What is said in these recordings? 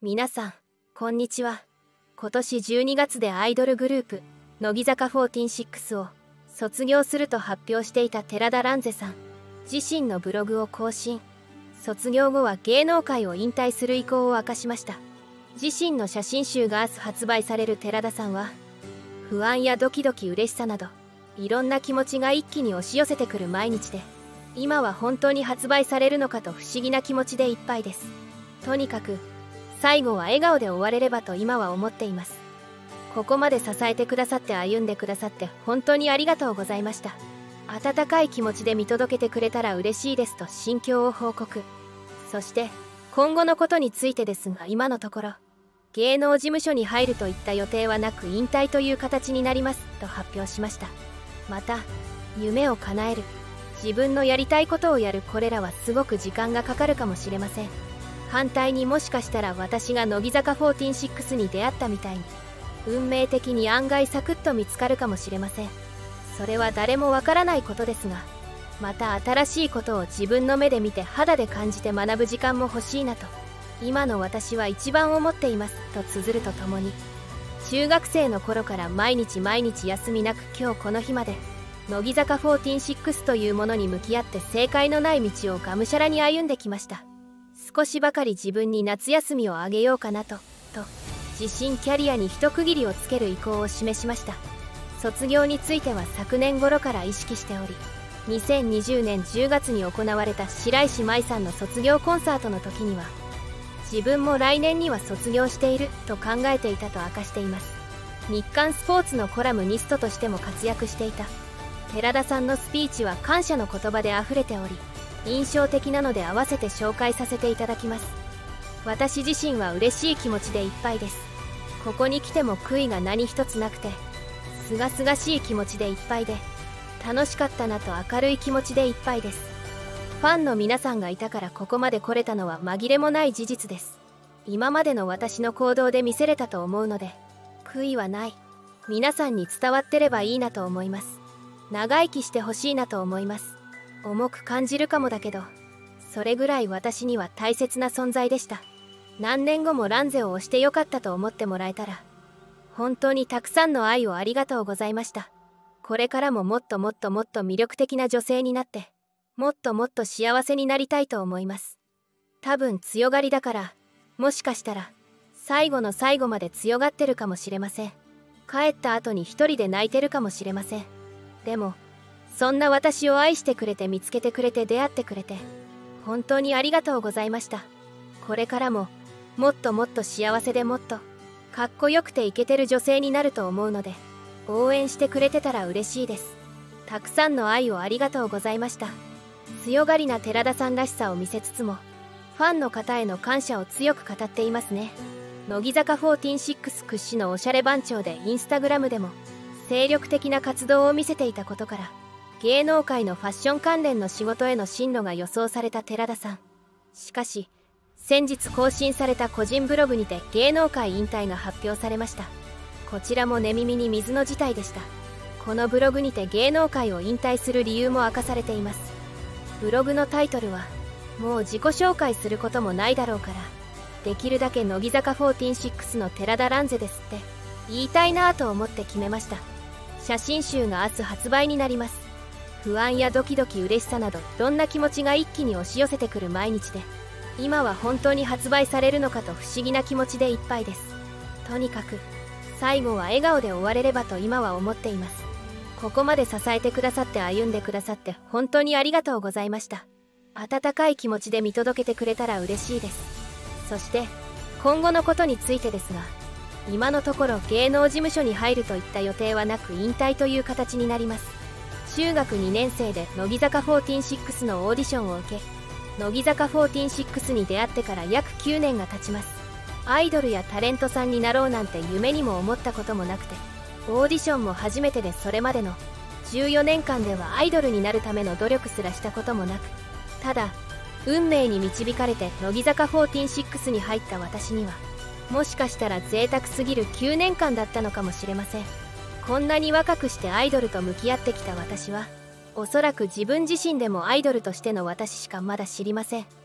皆さんこんにちは。今年12月でアイドルグループ乃木坂46を卒業すると発表していた寺田蘭世さん、自身のブログを更新。卒業後は芸能界を引退する意向を明かしました。自身の写真集が明日発売される寺田さんは、不安やドキドキ嬉しさなどいろんな気持ちが一気に押し寄せてくる毎日で、今は本当に発売されるのかと不思議な気持ちでいっぱいです。とにかく最後は笑顔で終われればと今は思っています。ここまで支えてくださって歩んでくださって本当にありがとうございました。温かい気持ちで見届けてくれたら嬉しいですと心境を報告。そして今後のことについてですが、今のところ芸能事務所に入るといった予定はなく引退という形になりますと発表しました。また夢を叶える、自分のやりたいことをやる、これらはすごく時間がかかるかもしれません。反対にもしかしたら私が乃木坂46に出会ったみたいに運命的に案外サクッと見つかるかもしれません。それは誰もわからないことですが、また新しいことを自分の目で見て肌で感じて学ぶ時間も欲しいなと今の私は一番思っていますと綴るとともに、中学生の頃から毎日休みなく今日この日まで乃木坂46というものに向き合って正解のない道をがむしゃらに歩んできました。少しばかり自分に夏休みをあげようかなと自身キャリアに一区切りをつける意向を示しました。卒業については昨年頃から意識しており、2020年10月に行われた白石麻衣さんの卒業コンサートの時には、自分も来年には卒業していると考えていたと明かしています。日刊スポーツのコラムニストとしても活躍していた寺田さんのスピーチは感謝の言葉であふれており、印象的なので合わせて紹介させていただきます。私自身は嬉しい気持ちでいっぱいです。ここに来ても悔いが何一つなくて、すがすがしい気持ちでいっぱいで、楽しかったなと明るい気持ちでいっぱいです。ファンの皆さんがいたからここまで来れたのは紛れもない事実です。今までの私の行動で見せれたと思うので、悔いはない。皆さんに伝わってればいいなと思います。長生きしてほしいなと思います。重く感じるかもだけど、それぐらい私には大切な存在でした。何年後もランゼを推してよかったと思ってもらえたら、本当にたくさんの愛をありがとうございました。これからももっと魅力的な女性になって、もっと幸せになりたいと思います。多分強がりだから、もしかしたら最後の最後まで強がってるかもしれません。帰った後に一人で泣いてるかもしれません。でもそんな私を愛してくれて見つけてくれて出会ってくれて本当にありがとうございました。これからももっと幸せでもっとかっこよくてイケてる女性になると思うので、応援してくれてたら嬉しいです。たくさんの愛をありがとうございました。強がりな寺田さんらしさを見せつつも、ファンの方への感謝を強く語っていますね。乃木坂46屈指のおしゃれ番長でインスタグラムでも精力的な活動を見せていたことから、芸能界のファッション関連の仕事への進路が予想された寺田さん。しかし先日更新された個人ブログにて芸能界引退が発表されました。こちらも寝耳に水の事態でした。このブログにて芸能界を引退する理由も明かされています。ブログのタイトルは、もう自己紹介することもないだろうからできるだけ乃木坂46の寺田蘭世ですって言いたいなぁと思って決めました。写真集が明日発売になります。不安やドキドキ嬉しさなどどんな気持ちが一気に押し寄せてくる毎日で、今は本当に発売されるのかと不思議な気持ちでいっぱいです。とにかく最後は笑顔で終われればと今は思っています。ここまで支えてくださって歩んでくださって本当にありがとうございました。温かい気持ちで見届けてくれたら嬉しいです。そして今後のことについてですが、今のところ芸能事務所に入るといった予定はなく引退という形になります。中学2年生で乃木坂46のオーディションを受け、乃木坂46に出会ってから約9年が経ちます。アイドルやタレントさんになろうなんて夢にも思ったこともなくて、オーディションも初めてで、それまでの14年間ではアイドルになるための努力すらしたこともなく、ただ運命に導かれて乃木坂46に入った私には、もしかしたら贅沢すぎる9年間だったのかもしれません。こんなに若くしてアイドルと向き合ってきた私は、おそらく自分自身でもアイドルとしての私しかまだ知りません。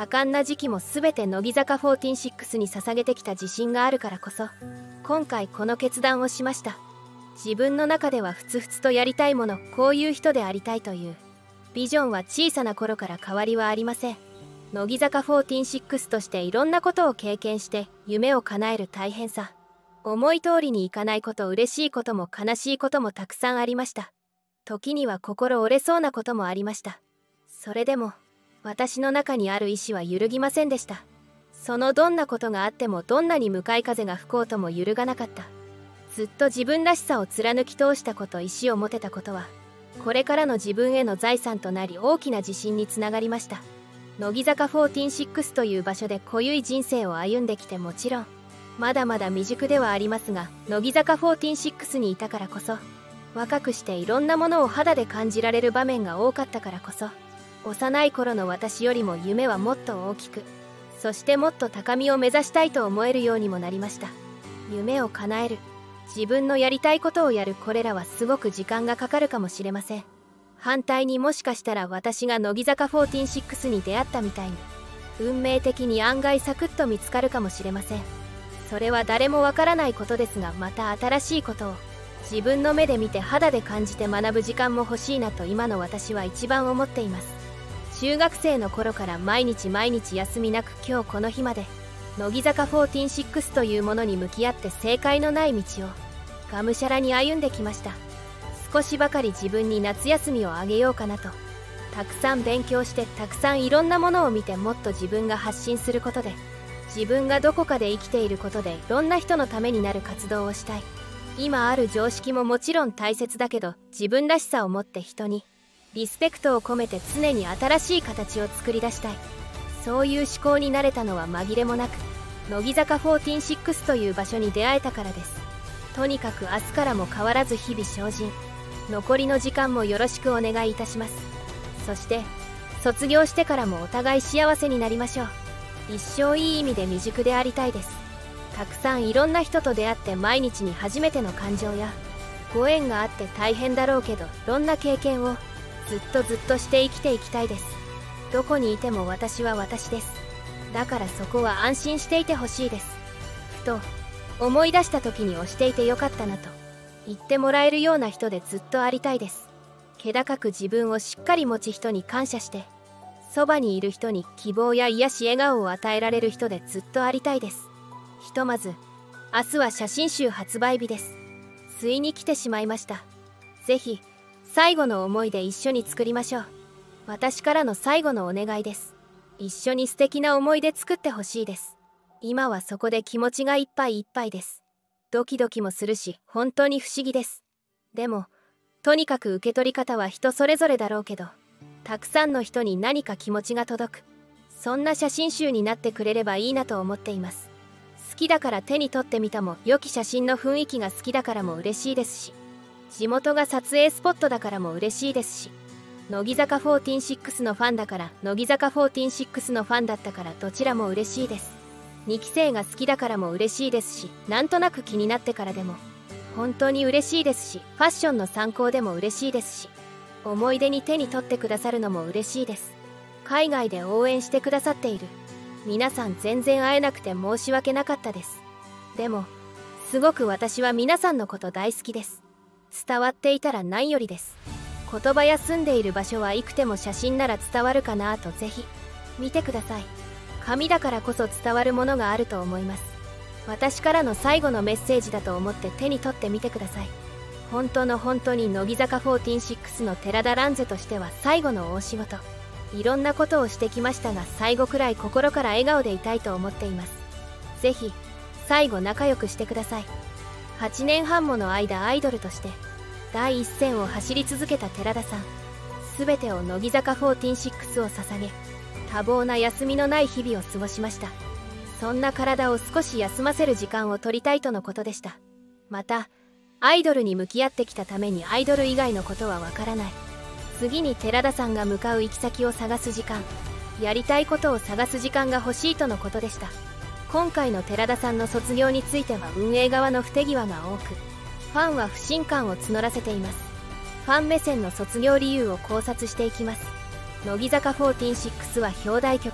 多感な時期も全て乃木坂46に捧げてきた自信があるからこそ、今回この決断をしました。自分の中ではふつふつとやりたいもの、こういう人でありたいというビジョンは小さな頃から変わりはありません。乃木坂46としていろんなことを経験して夢を叶える大変さ、思い通りにいかないこと、嬉しいことも悲しいこともたくさんありました。時には心折れそうなこともありました。それでも私の中にある意志は揺るぎませんでした。そのどんなことがあっても、どんなに向かい風が吹こうとも揺るがなかった。ずっと自分らしさを貫き通したこと、意志を持てたことはこれからの自分への財産となり、大きな自信につながりました。乃木坂46という場所で濃ゆい人生を歩んできて、もちろんまだまだ未熟ではありますが、乃木坂46にいたからこそ、若くしていろんなものを肌で感じられる場面が多かったからこそ、幼い頃の私よりも夢はもっと大きく、そしてもっと高みを目指したいと思えるようにもなりました。夢を叶える、自分のやりたいことをやる、これらはすごく時間がかかるかもしれません。反対に、もしかしたら私が乃木坂46に出会ったみたいに、運命的に案外サクッと見つかるかもしれません。それは誰もわからないことですが、また新しいことを自分の目で見て肌で感じて学ぶ時間も欲しいなと、今の私は一番思っています。中学生の頃から毎日休みなく、今日この日まで乃木坂46というものに向き合って正解のない道をがむしゃらに歩んできました。少しばかり自分に夏休みをあげようかなと、たくさん勉強して、たくさんいろんなものを見て、もっと自分が発信することで、自分がどこかで生きていることでいろんな人のためになる活動をしたい。今ある常識ももちろん大切だけど、自分らしさを持って人にリスペクトを込めて常に新しい形を作り出したい。そういう思考になれたのは紛れもなく乃木坂46という場所に出会えたからです。とにかく明日からも変わらず日々精進、残りの時間もよろしくお願いいたします。そして卒業してからもお互い幸せになりましょう。一生いい意味で未熟でありたいです。たくさんいろんな人と出会って、毎日に初めての感情やご縁があって大変だろうけど、いろんな経験をずっとして生きていきたいです。どこにいても私は私です。だからそこは安心していてほしいです。ふと思い出した時に押していてよかったなと言ってもらえるような人でずっとありたいです。気高く自分をしっかり持ち、人に感謝して、そばにいる人に希望や癒し、笑顔を与えられる人でずっとありたいです。ひとまず明日は写真集発売日です。ついに来てしまいました。ぜひ最後の思い出一緒に作りましょう。私からの最後のお願いです。一緒に素敵な思い出作ってほしいです。今はそこで気持ちがいっぱいいっぱいです。ドキドキもするし、本当に不思議です。でもとにかく受け取り方は人それぞれだろうけど、たくさんの人に何か気持ちが届く、そんな写真集になってくれればいいなと思っています。好きだから手に取ってみたも、良き写真の雰囲気が好きだからも嬉しいですし、地元が撮影スポットだからも嬉しいですし、乃木坂46のファンだから、乃木坂46のファンだったから、どちらも嬉しいです。2期生が好きだからも嬉しいですし、なんとなく気になってからでも本当に嬉しいですし、ファッションの参考でも嬉しいですし、思い出に手に取ってくださるのも嬉しいです。海外で応援してくださっている皆さん、全然会えなくて申し訳なかったです。でもすごく私は皆さんのこと大好きです。伝わっていたら何よりです。言葉や住んでいる場所は幾ても写真なら伝わるかなと、ぜひ見てください。紙だからこそ伝わるものがあると思います。私からの最後のメッセージだと思って手に取ってみてください。本当に乃木坂46の寺田蘭世としては最後の大仕事。いろんなことをしてきましたが、最後くらい心から笑顔でいたいと思っています。ぜひ最後仲良くしてください。8年半もの間アイドルとして第一線を走り続けた寺田さん、全てを乃木坂46を捧げ、多忙な休みのない日々を過ごしました。そんな体を少し休ませる時間を取りたいとのことでした。またアイドルに向き合ってきたためにアイドル以外のことはわからない。次に寺田さんが向かう行き先を探す時間、やりたいことを探す時間が欲しいとのことでした。今回の寺田さんの卒業については運営側の不手際が多く、ファンは不信感を募らせています。ファン目線の卒業理由を考察していきます。乃木坂46は表題曲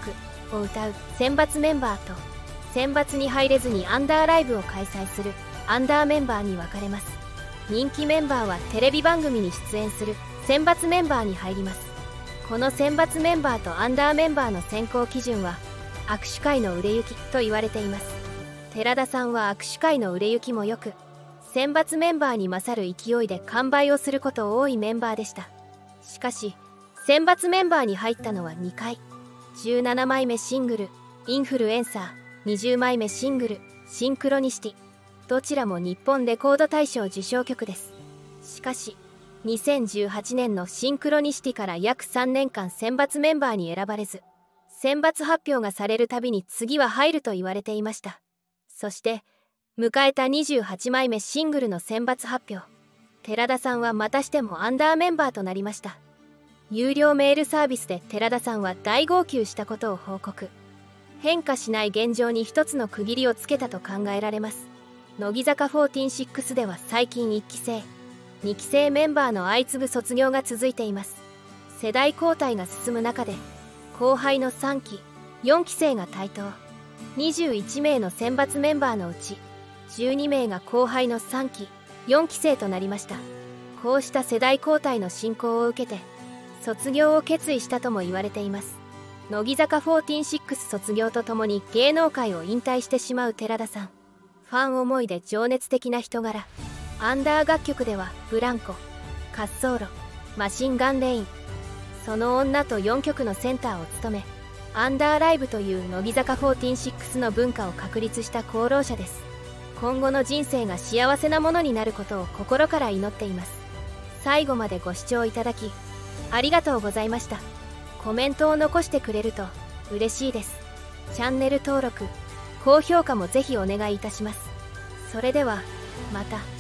を歌う選抜メンバーと、選抜に入れずにアンダーライブを開催するアンダーメンバーに分かれます。人気メンバーはテレビ番組に出演する選抜メンバーに入ります。この選抜メンバーとアンダーメンバーの選考基準は握手会の売れ行きと言われています。寺田さんは握手会の売れ行きも良く、選抜メンバーに勝る勢いで完売をすること多いメンバーでした。しかし選抜メンバーに入ったのは2回。17枚目シングル「インフルエンサー」、20枚目シングル「シンクロニシティ」、どちらも日本レコード大賞受賞曲です。しかし2018年のシンクロニシティから約3年間選抜メンバーに選ばれず、選抜発表がされるたびに次は入ると言われていました。そして迎えた28枚目シングルの選抜発表、寺田さんはまたしてもアンダーメンバーとなりました。有料メールサービスで寺田さんは大号泣したことを報告。変化しない現状に一つの区切りをつけたと考えられます。乃木坂46では最近1期生2期生メンバーの相次ぐ卒業が続いています。世代交代が進む中で後輩の3期4期生が台頭。21名の選抜メンバーのうち12名が後輩の3期4期生となりました。こうした世代交代の進行を受けて卒業を決意したとも言われています。乃木坂46卒業とともに芸能界を引退してしまう寺田さん。ファン思いで情熱的な人柄。アンダー楽曲ではブランコ、滑走路、マシンガンレイン、その女と4曲のセンターを務め、アンダーライブという乃木坂46の文化を確立した功労者です。今後の人生が幸せなものになることを心から祈っています。最後までご視聴いただきありがとうございました。コメントを残してくれると嬉しいです。チャンネル登録、高評価もぜひお願いいたします。それではまた。